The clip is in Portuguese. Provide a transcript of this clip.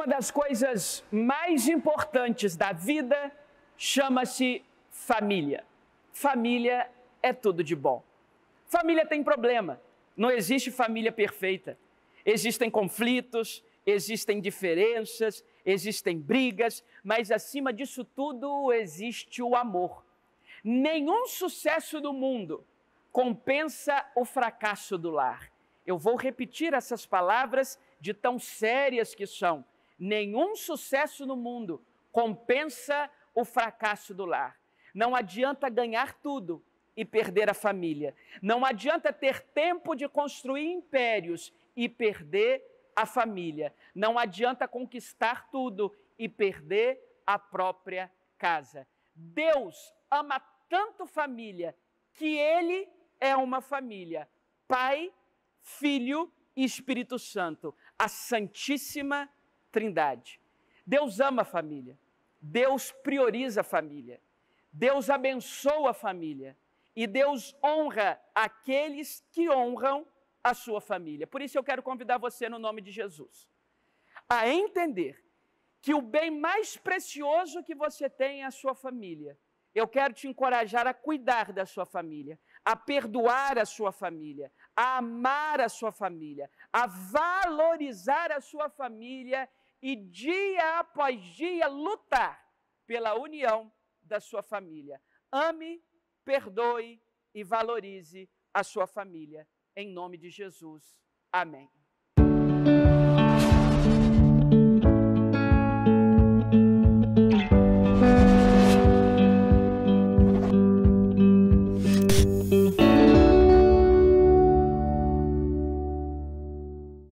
Uma das coisas mais importantes da vida chama-se família. Família é tudo de bom. Família tem problema, não existe família perfeita. Existem conflitos, existem diferenças, existem brigas, mas acima disso tudo existe o amor. Nenhum sucesso do mundo compensa o fracasso do lar. Eu vou repetir essas palavras de tão sérias que são. Nenhum sucesso no mundo compensa o fracasso do lar. Não adianta ganhar tudo e perder a família. Não adianta ter tempo de construir impérios e perder a família. Não adianta conquistar tudo e perder a própria casa. Deus ama tanto família que Ele é uma família. Pai, Filho e Espírito Santo, a Santíssima Trindade. Deus ama a família. Deus prioriza a família. Deus abençoa a família. E Deus honra aqueles que honram a sua família. Por isso eu quero convidar você, no nome de Jesus, a entender que o bem mais precioso que você tem é a sua família. Eu quero te encorajar a cuidar da sua família, a perdoar a sua família, a amar a sua família, a valorizar a sua família e dia após dia lutar pela união da sua família. Ame, perdoe e valorize a sua família. Em nome de Jesus. Amém.